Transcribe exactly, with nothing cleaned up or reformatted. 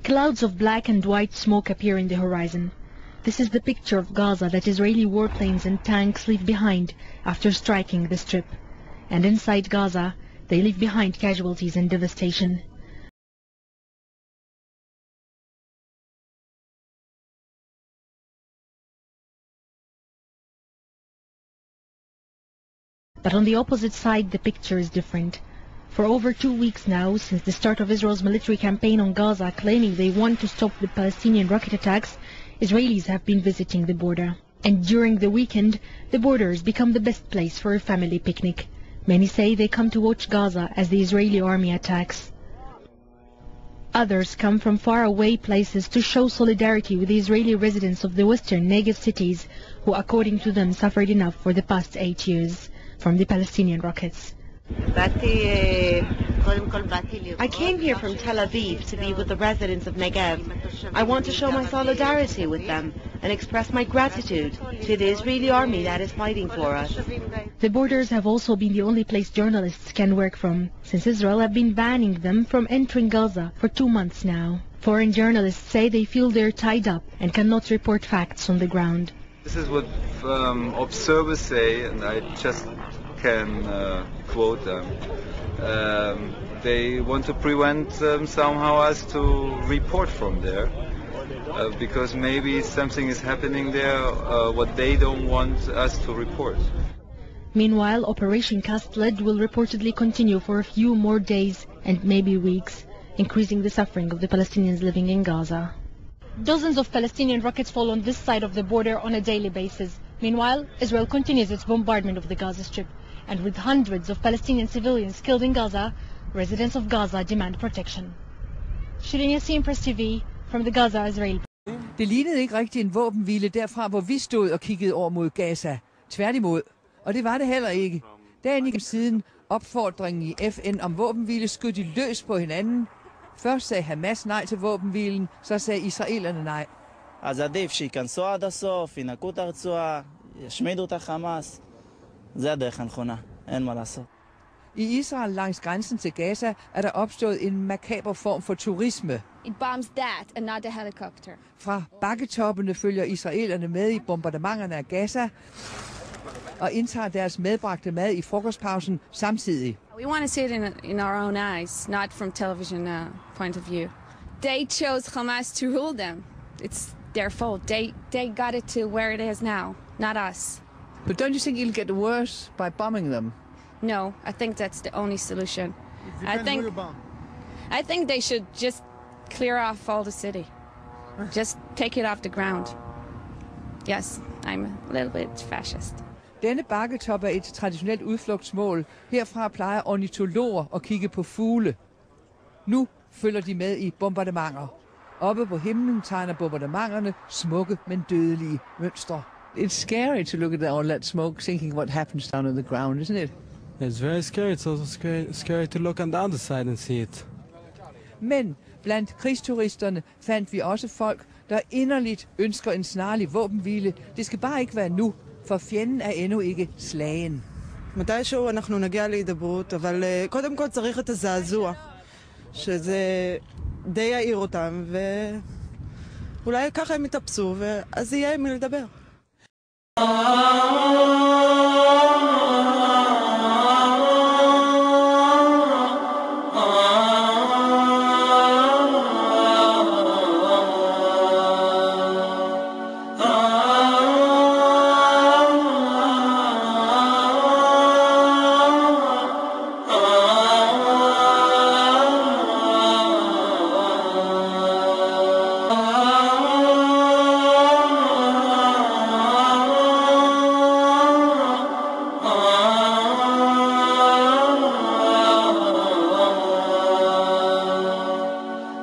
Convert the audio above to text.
Clouds of black and white smoke appear in the horizon. This is the picture of Gaza that Israeli warplanes and tanks leave behind after striking the Strip. And inside Gaza, they leave behind casualties and devastation. But on the opposite side, the picture is different. For over two weeks now, since the start of Israel's military campaign on Gaza, claiming they want to stop the Palestinian rocket attacks, Israelis have been visiting the border. And during the weekend, the border has become the best place for a family picnic. Many say they come to watch Gaza as the Israeli army attacks. Others come from faraway places to show solidarity with the Israeli residents of the western Negev cities, who according to them suffered enough for the past eight years from the Palestinian rockets. I came here from Tel Aviv to be with the residents of Negev. I want to show my solidarity with them and express my gratitude to the Israeli army that is fighting for us. The borders have also been the only place journalists can work from, since Israel have been banning them from entering Gaza for two months now. Foreign journalists say they feel they're tied up and cannot report facts on the ground. This is what um, observers say, and I just can uh, quote them. Um, they want to prevent um, somehow us to report from there, uh, because maybe something is happening there uh, what they don't want us to report. Meanwhile, Operation Cast Lead will reportedly continue for a few more days and maybe weeks, increasing the suffering of the Palestinians living in Gaza. Dozens of Palestinian rockets fall on this side of the border on a daily basis. Meanwhile, Israel continues its bombardment of the Gaza Strip. And with hundreds of Palestinian civilians killed in Gaza, residents of Gaza demand protection. Shirin Yassin, Press T V, from the Gaza Israel. Det lignede ikke rigtig en våbenhvile derfra, hvor vi stod og kiggede over mod Gaza. Tværtimod. Og det var det heller ikke. Dagen igennem siden opfordringen i F N om våbenhvile skød de løs på hinanden. Først sagde Hamas nej til våbenhvilen, så sagde israelerne nej. אז עדיף שייכנסו עד הסוף, ינקו את הרצועה, ישמידו את החמאס. זה הדרך הנכונה, אין מה לעשות. I Israel langs grænsen til Gaza er der opstået en makaber form for turisme. It bombs that and not the helicopter. Fra bakketoppene følger israelerne med i bombardementerne af Gaza og indtager deres medbragte mad i frokostpausen samtidig. We want to see it in, in our own eyes, not from television uh, point of view. They chose Hamas to rule them. It's their fault. They they got it to where it is now, not us. But don't you think it'll get worse by bombing them? No, I think that's the only solution. I think I think they should just clear off all the city. Just take it off the ground. Yes, I'm a little bit fascist. Denne bakketop er et traditionelt udflugtsmål. Herfra plejer ornitologer at kigge på fugle. Nu følger de med i bombardementer. Oppe på himlen tegner bombardementerne smukke, men dødelige mønstre. It's scary to look at all that smoke, thinking what happens down on the ground, isn't it? It's very scary. It's also scary, scary to look on the other side and see it. Men blandt krigsturisterne fandt vi også folk, der inderligt ønsker en snarlig våbenhvile. Det skal bare ikke være nu, for fjenden er endnu ikke slagen. מתישהו אנחנו נגיע להידברות, אבל קודם כל צריך את הזעזוע, שזה די יעיר אותם, ואולי ככה הם יתאפסו, ואז יהיה עם מי לדבר.